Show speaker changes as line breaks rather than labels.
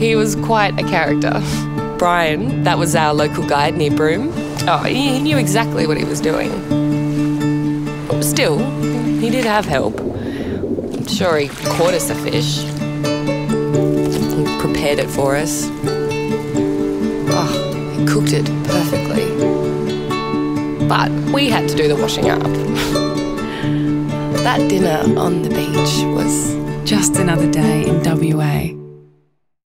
He was quite a character. Brian, that was our local guide near Broome. Oh, he knew exactly what he was doing. But still, he did have help. I'm sure he caught us a fish. He prepared it for us. Oh, he cooked it perfectly. But we had to do the washing up. That dinner on the beach was
just another day in WA.